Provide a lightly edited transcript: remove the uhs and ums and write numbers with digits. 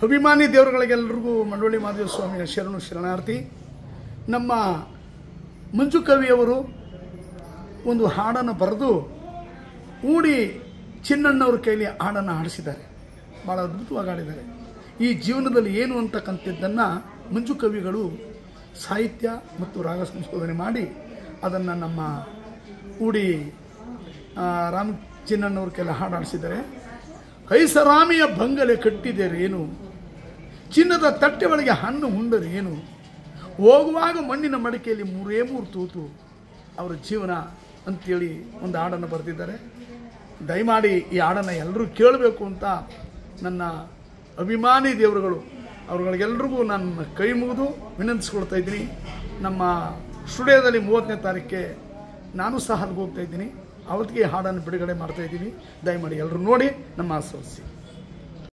ಅಭಿಮಾನಿ ದೇವರುಗಳಿಗೆಲ್ಲರಿಗೂ ಮಂಡೋಳಿ ಮಾದೇವ ಸ್ವಾಮಿಯ ಶರಣು ಶರಣಾರ್ಥಿ. ನಮ್ಮ ಮಂಜು ಕವಿಯವರು ಒಂದು ಹಾಡನ್ನು ಬರೆದು ಊಡಿ ಚಿನ್ನಣ್ಣವ್ರ ಕೈಲಿ ಹಾಡನ್ನು ಹಾಡಿಸಿದ್ದಾರೆ. ಭಾಳ ಅದ್ಭುತವಾಗಿ ಹಾಡಿದ್ದಾರೆ. ಈ ಜೀವನದಲ್ಲಿ ಏನು ಅಂತಕ್ಕಂಥದ್ದನ್ನು ಮಂಜು ಕವಿಗಳು ಸಾಹಿತ್ಯ ಮತ್ತು ರಾಗ ಸಂಶೋಧನೆ ಮಾಡಿ ಅದನ್ನು ನಮ್ಮ ಊಡಿ ರಾಮ ಚಿನ್ನಣ್ಣವ್ರ ಕೈಲಿ ಹಾಡು ಹಾಡಿಸಿದ್ದಾರೆ. ಐಷಾರಾಮಿಯ ಬಂಗಲೆ ಕಟ್ಟಿದರೇನು, ಚಿನ್ನದ ತಟ್ಟೆ ಒಳಗೆ ಹಣ್ಣು ಉಂಡರೇನು, ಹೋಗುವಾಗ ಮಣ್ಣಿನ ಮಡಿಕೆಯಲ್ಲಿ 3 ತೂತು ಅವರ ಜೀವನ ಅಂತೇಳಿ ಒಂದು ಹಾಡನ್ನು ಬರೆದಿದ್ದಾರೆ. ದಯಮಾಡಿ ಈ ಹಾಡನ್ನು ಎಲ್ಲರೂ ಕೇಳಬೇಕು ಅಂತ ನನ್ನ ಅಭಿಮಾನಿ ದೇವರುಗಳು ಅವ್ರುಗಳಿಗೆಲ್ರಿಗೂ ನಾನು ಕೈ ಮುಗಿದು ವಿನಂತಿಸ್ಕೊಳ್ತಾ ಇದ್ದೀನಿ. ನಮ್ಮ ಸ್ಟುಡಿಯೋದಲ್ಲಿ 30ನೇ ತಾರೀಕಿಗೆ ನಾನು ಸಹ ಅಲ್ಲಿಗೆ ಹೋಗ್ತಾ ಇದ್ದೀನಿ. ಅವತ್ತಿಗೆ ಹಾಡನ್ನು ಬಿಡುಗಡೆ ಮಾಡ್ತಾ ಇದ್ದೀನಿ. ದಯಮಾಡಿ ಎಲ್ಲರೂ ನೋಡಿ ನಮ್ಮ ಆಸ್ವಾದಿಸಿ.